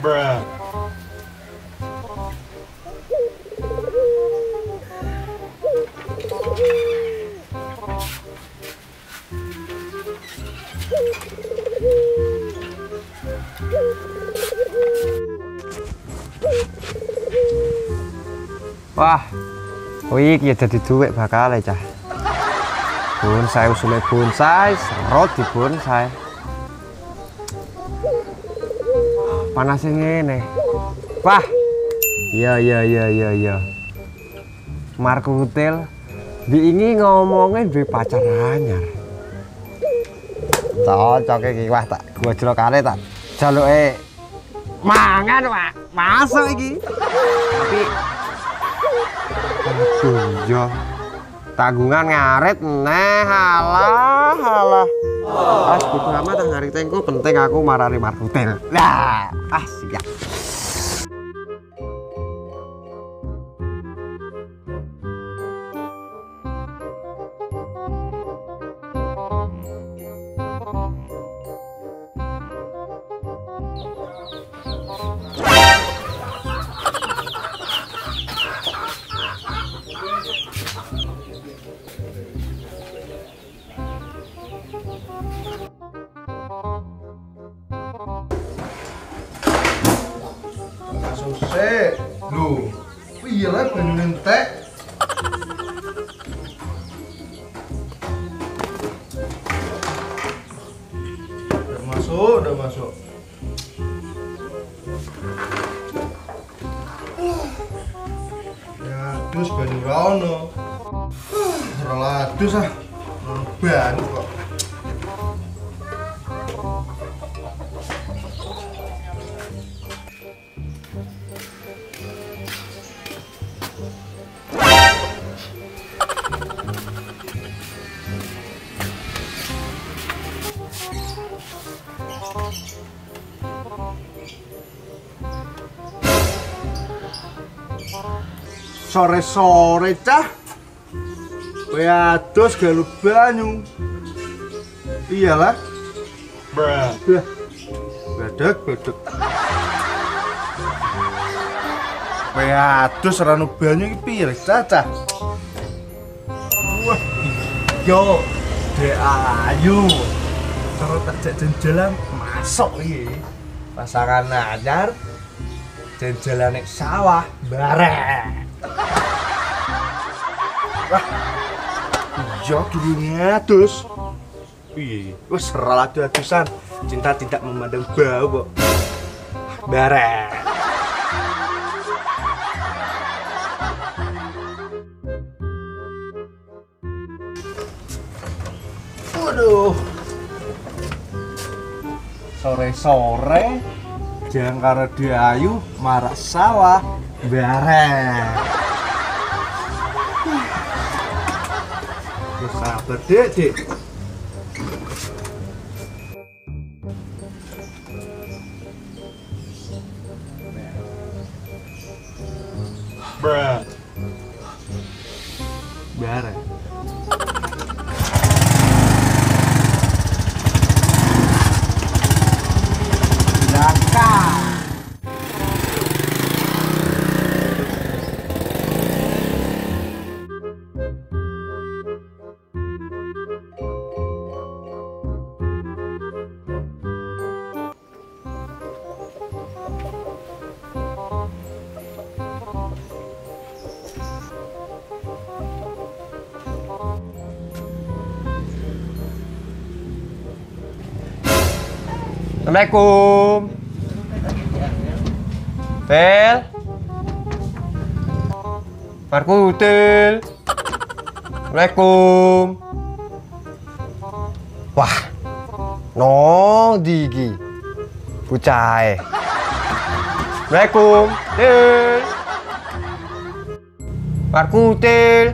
Bruh. Wah, iki dadi duit bakal cah. Bonsai usule bonsai, serot di bonsai. Panas ngene. Wah. Iya. Markutil diingi ngomongin duwe pacar anyar. Cocok iki wah tak gojlokane tak jaluke mangan Pak. Masuk iki. Tapi aduh yo tanggungan ngarit neh halah. As bodo amat ngarit tengku penting aku marani Markutil. Lah, siap. Sosek, lho, iya lah banyu entek. Udah masuk. Ya, dus banyu rono. Ora dus ah, banyu kok. Sore-sore cah kowe adus galu banyu. Iyalah. Bruh. Bedek. Kowe adus ranu banyu iki piye cah? Wah, yo Dek Ayu. Terus tak jalan masuk iki. Pasangan anyar jalan nek sawah bareng. Wah, iya gini ngadus. Iya, wes rada-adusan. Cinta tidak memandang bau kok. Bareng. Waduh. Sore-sore jangan karo Ayu marak sawah bareng. Sabar dek. Bruh. Bareng. Assalamualaikum. Bel. Markutil. Assalamualaikum. Wah. No digi. Bucahe. Assalamualaikum. Til. Markutil.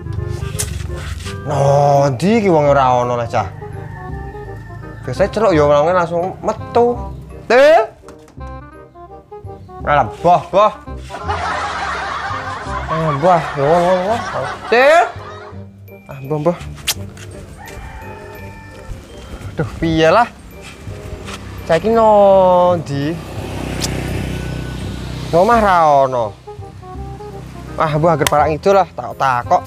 No digi wong ora ono lah cah. Biasanya celok ya orangnya langsung metu. Til. Alah, boh. Boh, ya. Til. Boh. Duh, piye lah. Saiki ngondi. Omah ra ono. Ah, mbah agar parang itu lah, takok.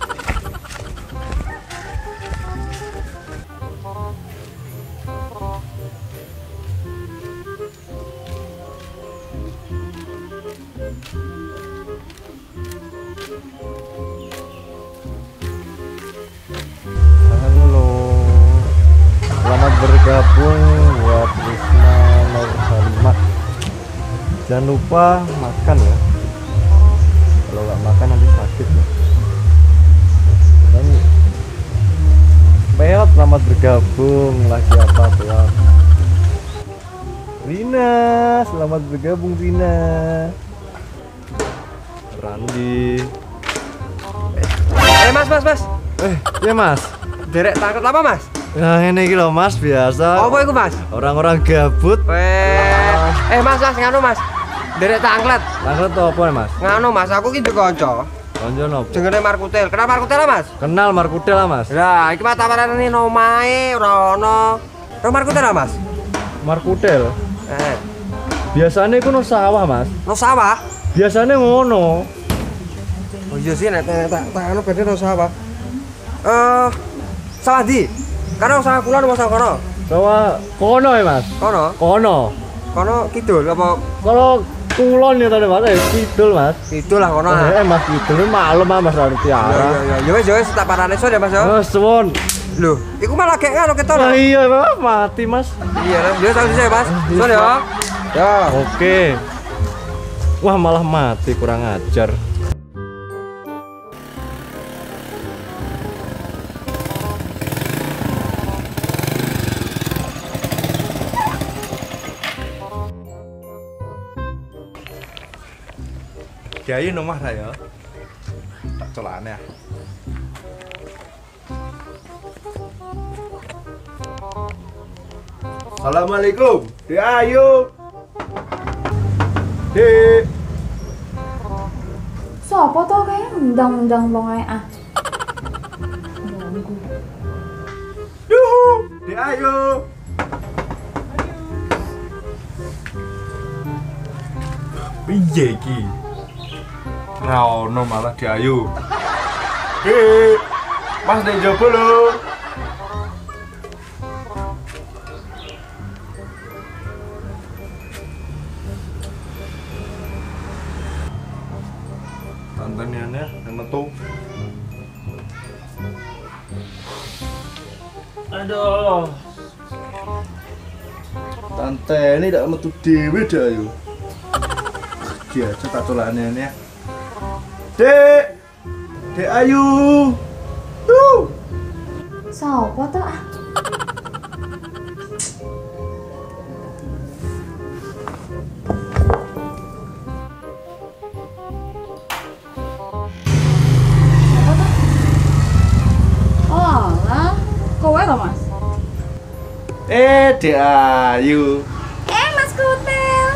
Halo, selamat bergabung buat Risma Nur Halimah. Jangan lupa makan ya. Kalau nggak makan nanti sakit ya. Dan Peot, selamat bergabung. Lagi apa Peot? Rina, selamat bergabung Rina. Randi. Mas. Ya Mas. Derek tangkep apa, Mas? Nah ini gitu Mas, biasa. Apa itu, Mas? Orang-orang gabut. Mas, nganu, Mas. Derek tangklet. Tangklet tuh apa ya Mas? Nganu, Mas, aku ki kanca. Konco nopo? Jenenge Markutel. Kenal Markutel, Mas? Kenal Markutel lah Mas. Lah, iki mah tawarane omahe ora ono. Ro Markutel lah, Mas. Markutel. Biasanya itu no sawah Mas. No sawah. Biasanya ngono. Oh iya sih, nek tak anu beda no sawah. Sawah di. Karena sawah kula no sawah kono. Sawah kono ya Mas. Kono. Kono kidul apa? Kalau kulon ya tadi Mas, kidul Mas. Kidul lah kono. Mas kidul malam Mas dari tiara. Ya wis tak parane so ya Mas yo. Suwun. Loh, iku malah kayak ngono keton. Nah, iya Mas, mati Mas. Iya lah, yo tak bisa Mas. So ya. Ya. Oke. Wah malah mati, kurang ajar. Kiai nomah saya. Tak celane ya. Assalamualaikum. Ayo. Sopo to kayak undang-undang wong ae ah. Yuhu. Ayo. Piye iki? Ra ono malah diayu. Mas nek jopo lho. Tantaniannya yang metu. Aduh. Tante ini tidak metu dewe dah yo. Dia cetak tolane ya. Dek Ayu. Sopo to ah? Oh, lah. Kowe to, Mas? Dek Ayu. Mas Kutel.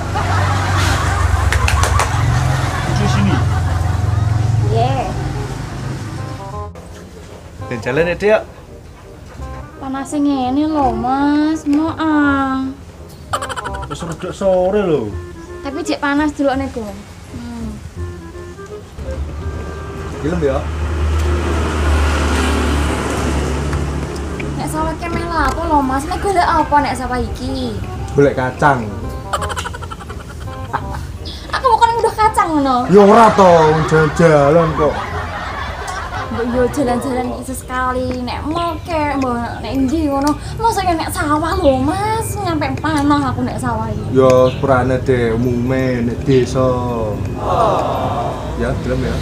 Di sini. Yeah. Dan jalan ya, Dek. Panase ngene lho, Mas. Mau ah. Wis rada sore lho. Tapi jek panas delokne go. Film ya. Nek sawah ke mela apa lho, Mas? Nek golek apa nek sawah iki? Golek kacang. Aku bukan udah kacang ngono. Ya ora to, jalan-jalan kok. Mbok yo jalan-jalan iki sekali nek moke, mbok nek ndi ngono. Masa ya nek sawah lho, Mas. Nyampe panah aku nek sawah iki. Ya sepurane deh, umume nek desa. Ya, film ya.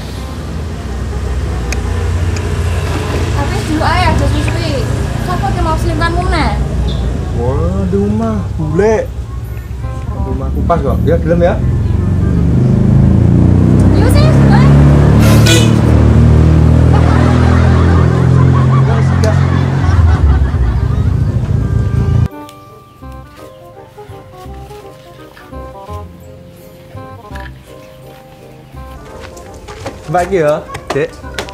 Tapi dulu ae aja suwi. Sopo ki mau slimbanmu meneh? Wah, di rumah bule. Rumah kupas kok. Ya, film ya. Yo sih, suwe. Bagi ya, Dek.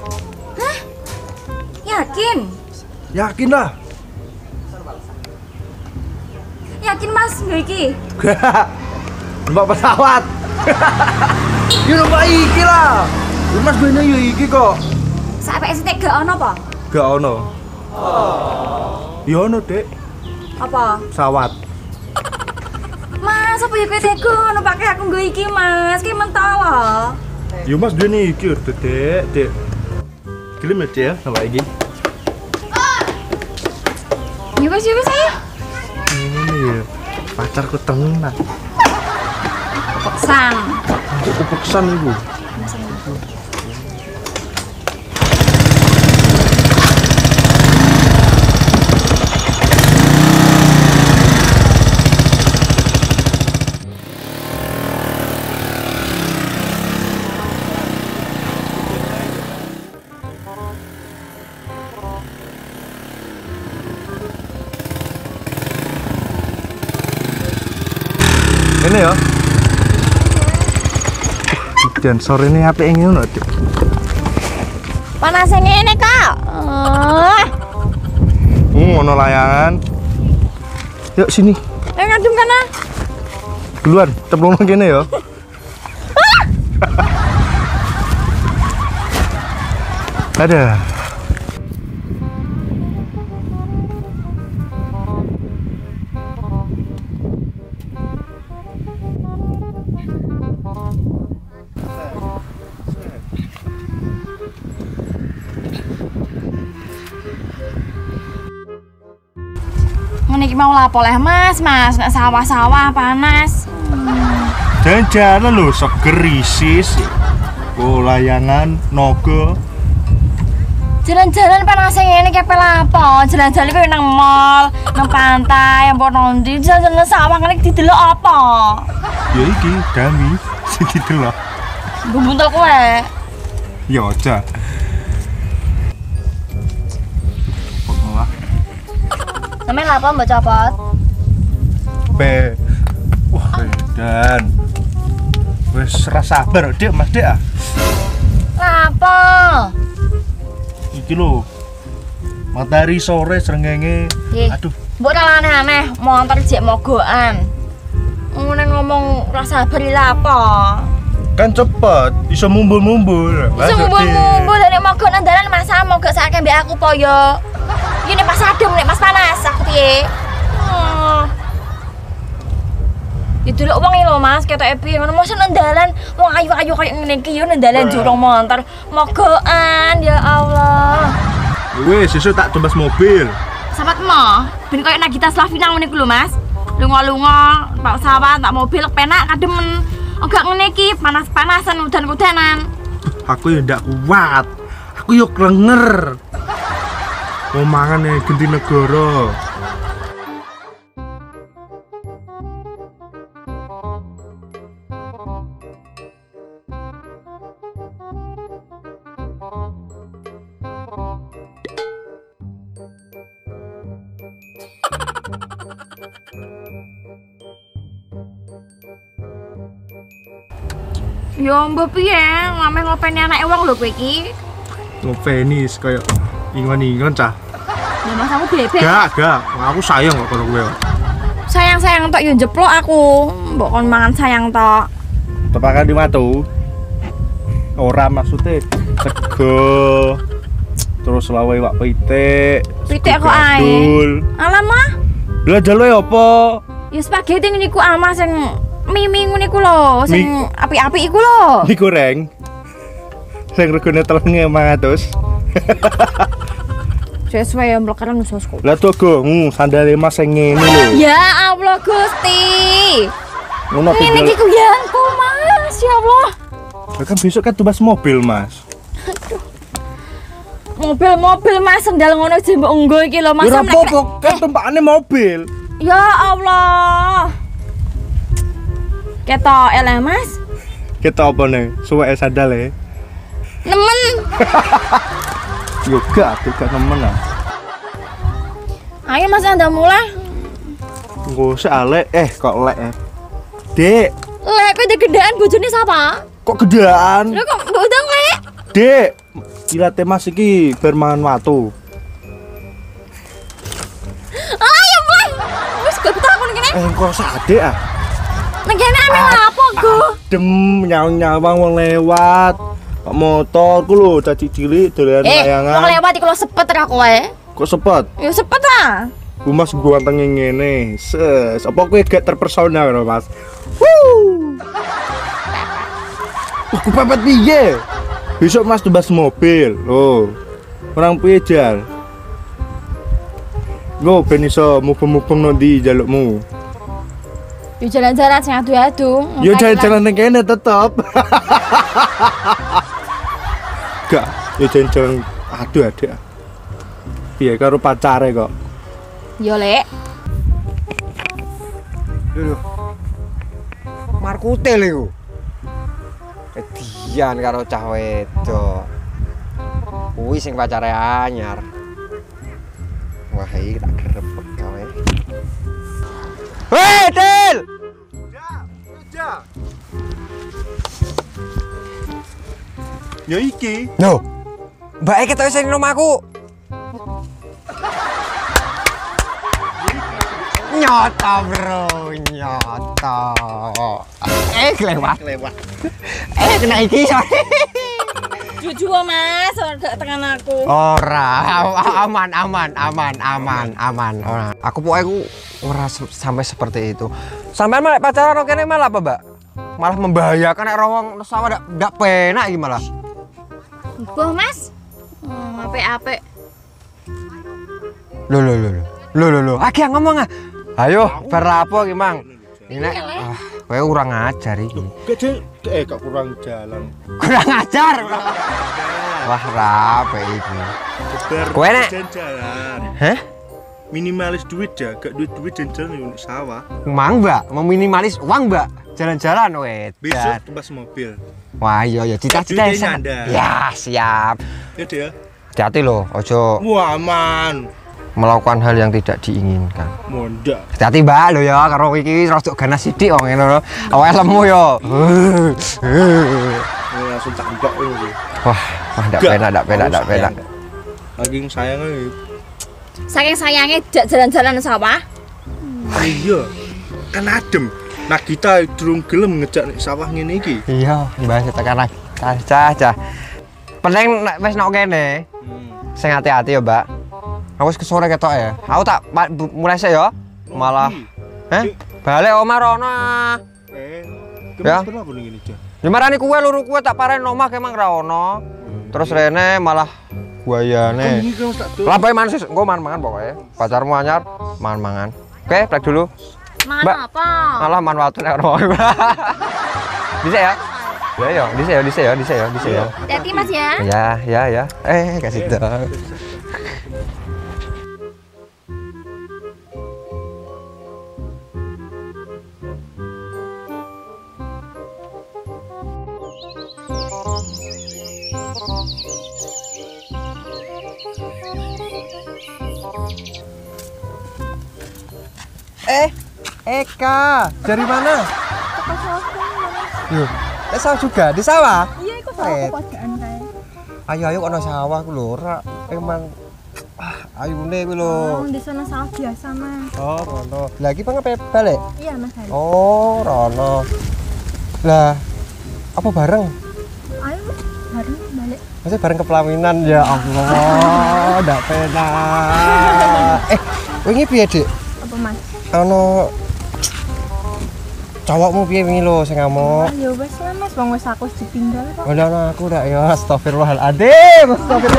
Yakin? Yakin lah. Yakin Mas nggo iki? Numpak pesawat. Ya numpak iki lah. Ya Mas bene ya iki kok. Sampai ST gak ono apa? Gak ono. Ya ono, Dek. Apa? Pesawat. Mas, apa ya kowe tega numpake aku nggo iki, Mas? Ki mentol loh. Ya Mas bene iki lho, Dek. Dek. Gelem ya, numpak iki. Ya wis ya. Ini ya. Pacarku tenan. Peksan. Aku peksan iku. Ini ya. Dan sore ini apa yang ngono, Dik? Panas ngene, Kak. Ngono layangan. Yuk sini. Ngadem kana. Duluan, cemplung nang kene ya. Ada. Ngene iki mau lapo leh, Mas. Nek sawah-sawah panas. Jalan-jalan lho, seger isis. Oh, layangan, nogo. Jalan-jalan panas ngene iki lapo? Jalan-jalan koyo nang mall, nang pantai, apa nang ndi? Jalan-jalan sawah ngene didelok apa? Ya iki, dami. Sing didelok. Nggo buntel kowe. Ya aja. Sampeyan lapo mbok copot? Be. Wah, dan. Wis ra sabar, Dik, Mas Dik. Lapo? Iki lho. Matahari sore srengenge. Aduh, Mbok ora aneh-aneh, montor jek mogokan. Ngene ngomong ra sabar lapo? kan cepet, iso mumbul-mumbul. Iso mumbul-mumbul nek mogok nang dalan Mas mogok sakake mbek aku po yo. Iki nek pas adem nek pas panas aku piye? Itu lho wong lho Mas, ketoke piye ngono mosok nang dalan wong ayu-ayu koyo ngene iki yo nang dalan jorong montor mogokan ya Allah. Wis sesuk tak tumbas mobil. Sahabat mo, ben koyo Nagita Slavina ngene iku lho Mas. Lunga-lunga, pak sawah, tak mobil penak kademen. Enggak ngene iki panas-panasan udan-udanan. Aku ya ndak kuat. Aku yo klenger. Mau mangan ning Genti Negara. Yo mbok piye? Ngameh ngopeni anake wong lho kowe iki. Ngopeni kaya ingon-ingon cah. Ya Mas aku bebek. Gak. Aku sayang kok karo kowe. Sayang-sayang tok yo njeplok aku. Mbok kon mangan sayang tok. Tepakan di matu. Ora maksudnya sego. Terus lawe wak pitik. Pitik kok ae. Alamak. Lah jaloe apa? Ya spaghetti niku ama sing mimi ngene iku lho, sing apik-apik iku lho. Digoreng. Sing regane 3.500. Sesuai yang mlekaran usosku. Lah togo, sandale Mas sing ngene lho. Ya Allah Gusti. Ngono Ini iki kuyanku Mas, ya Allah. Lah kan besok kan tumbas mobil, Mas. Mobil Mas sendal ngono aja mbok nggo iki lho Mas. Ya apa-apa, kan tumpakane mobil. Ya Allah. Ketok eleh Mas. Kita apa nih? Suweke sandale. Nemen. Yo gak nemen ah. Ayo Mas Anda mulai. Engko sik alek kok lek. Dek, Lek kowe gedaan bojone sapa? kok gedaan? Lho kok mbok udang lek? Dek, ilate Mas iki bermangan watu. Ayo mulai. Wis kok takon kene. Engko sak adek ah. Nek kene ame lapo, Go? Dem nyawang wong lewat. Pak motor ku lho caci cilik dolan Wong layangan. lewat iku lho sepet ra kowe. Kok sepet? Ya sepet ah. Bu Mas gua anteng ngene. Ses, apa kowe gak terpesona karo Mas? Wuh. Aku pepet piye? Besok Mas tebas mobil. Oh. Orang piye jal? Go ben iso mubeng-mubeng no ndi jalukmu. Yo jalan-jalan sing adu-adu. Yo jalan-jalan ning kene tetep. Gak, yo jalan-jalan adu-adu. Piye karo pacare kok? Yo lek. Lho. Markutil iku. Kedian karo cah wedok. Kuwi sing pacare anyar. Wah, iki tak grebek kowe. Hei, Del! Ya. Ya iki. Loh. Mbak Eke ketok sing omahku. Nyoto, Bro, nyoto. Kelewat. Kena iki, sorry. Jujur Mas, gak tekan aku. Ora, aman. Ora. Aku pokoknya ora sampai seperti itu. Sampai malah pacaran kene malah apa, Mbak? Malah membahayakan nek wong sawah ndak penak iki malah. Boh Mas. Apik-apik. Lho. Aki ngomong ah. Ayo, berapo iki, Mang? Ini nek kowe kurang ajar iki. Gede gak kurang jalan. Kurang ajar. Wah, rapi iki. Kowe nek jalan. hah? Minimalis duit ya, gak duit jalan di sawah. Mang, Mbak, meminimalis uang, Mbak. Jalan-jalan Besok weh. tebas mobil. Wah, iya cita-cita Duitnya Anda. Ya, siap. Ya dia. Hati-hati loh, ojo Wah, aman. melakukan hal yang tidak diinginkan. Mondak. Hati-hati, Mbak, lo ya, karo iki rodok ganas sithik wong ngene lho. Awake lemu yo. Langsung cambak ini. Wah, ndak penak. Lagi sayang lagi. Saking sayangnya jalan-jalan sawah. Iya. Kan adem. Nah, kita durung gelem ngejak nek sawah ngene iki. Iya, Mbak, tekan lagi. Cah. Penting nek wis nok kene. Sing hati-hati ya, Mbak. Aku wis kesore ketok ya. Aku tak mulai sik ya. Malah balik omah rono. Ya. Kenapa ning ngene, Cak? Dimarani kuwe luru kuwe tak pareni omah kemang ra ono. Terus rene malah buayane. Ini kan tak tuh. Lah bae mangan engko mangan pokoke. Pacarmu anyar mangan. Oke, plek dulu. Mangan Mbak. apa? Malah man watu nek ora. Bisa ya? Ya, bisa ya. Hati-hati Mas ya. Ya. Kasih dong. Eka, dari mana? Yuk, sawah juga di sawah. Iya, ikut sawah kepadaan kae. Ayo kono sawah ku lho, ora emang ayune ku lho. Di sana sawah biasa Mas. Oh, rono. Lagi pengen balik? Iya Mas. Hari. Oh, rono. Lah, apa bareng? Ayo Mas, bareng balik. Masih bareng ke pelaminan ya Allah, ndak penak. Wingi piye, Dik? Apa Mas? Ono cowokmu piye wingi lho sing ngamuk? Ya wes lah Mas, wong wis aku ditinggal kok. Ono aku ndak ya, astagfirullahaladzim.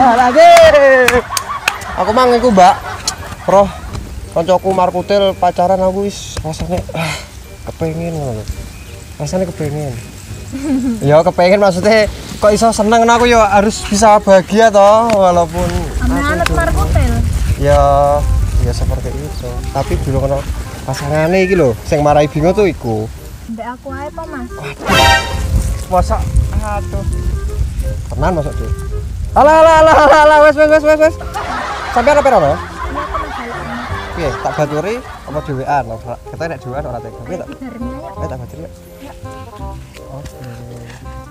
Aku mang iku, Mbak. Roh kancaku markutil pacaran aku wis rasane kepengin ngono. Rasane kepengin. Ya kepengin maksudnya kok iso seneng aku ya harus bisa bahagia toh walaupun Anak markutel. ya seperti itu. Tapi dulu kena pasangane iki lho sing marai bingung tuh iku. Mbak aku ae apa Mas? Masa aduh. Tenan masuk Dik. Alah wes. Sampai apa ora? Iya aku Mas balik. Piye, tak baturi apa dhewean? Kita nek dhewean ora tega. Piye tak? Bareng ayo. Tak baturi. Ya. Oke.